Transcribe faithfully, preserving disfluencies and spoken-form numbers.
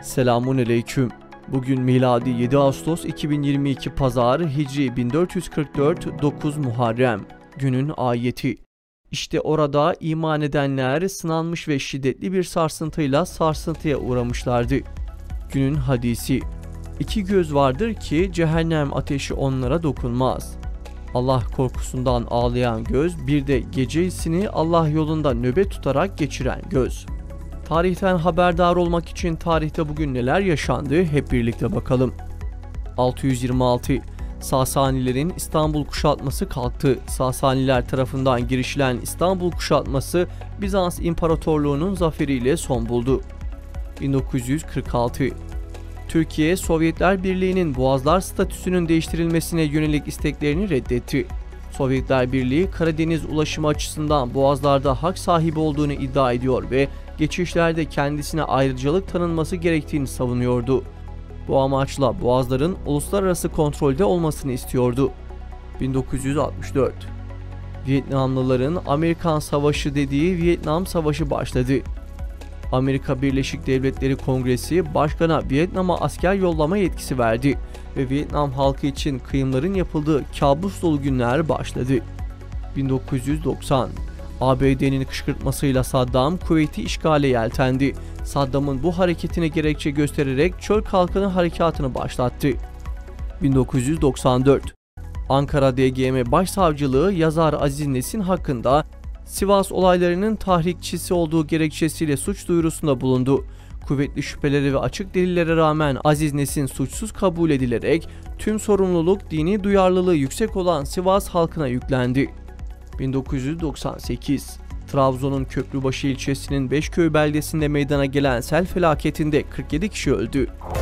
Selamun aleyküm. Bugün miladi yedi Ağustos iki bin yirmi iki Pazar, Hicri bin dört yüz kırk dört, dokuz Muharrem. Günün ayeti. İşte orada iman edenler sınanmış ve şiddetli bir sarsıntıyla sarsıntıya uğramışlardı. Günün hadisi. İki göz vardır ki cehennem ateşi onlara dokunmaz. Allah korkusundan ağlayan göz, bir de gecesini Allah yolunda nöbet tutarak geçiren göz. Tarihten haberdar olmak için tarihte bugün neler yaşandı hep birlikte bakalım. altı yüz yirmi altı Sasanilerin İstanbul kuşatması kalktı. Sasaniler tarafından girişilen İstanbul kuşatması Bizans İmparatorluğu'nun zaferiyle son buldu. bin dokuz yüz kırk altı Türkiye, Sovyetler Birliği'nin Boğazlar statüsünün değiştirilmesine yönelik isteklerini reddetti. Sovyetler Birliği, Karadeniz ulaşımı açısından Boğazlar'da hak sahibi olduğunu iddia ediyor ve geçişlerde kendisine ayrıcalık tanınması gerektiğini savunuyordu. Bu amaçla Boğazların uluslararası kontrolde olmasını istiyordu. bin dokuz yüz altmış dört Vietnamlıların Amerikan Savaşı dediği Vietnam Savaşı başladı. Amerika Birleşik Devletleri Kongresi Başkan'a Vietnam'a asker yollama yetkisi verdi ve Vietnam halkı için kıyımların yapıldığı kabus dolu günler başladı. bin dokuz yüz doksan A B D'nin kışkırtmasıyla Saddam Kuveyt'i işgale yeltendi. Saddam'ın bu hareketine gerekçe göstererek Çöl Kalkanı harekatını başlattı. bin dokuz yüz doksan dört Ankara D G M Başsavcılığı yazar Aziz Nesin hakkında Sivas olaylarının tahrikçisi olduğu gerekçesiyle suç duyurusunda bulundu. Kuvvetli şüpheleri ve açık delillere rağmen Aziz Nesin suçsuz kabul edilerek tüm sorumluluk dini duyarlılığı yüksek olan Sivas halkına yüklendi. bin dokuz yüz doksan sekiz Trabzon'un Köprübaşı ilçesinin Beşköy beldesinde meydana gelen sel felaketinde kırk yedi kişi öldü.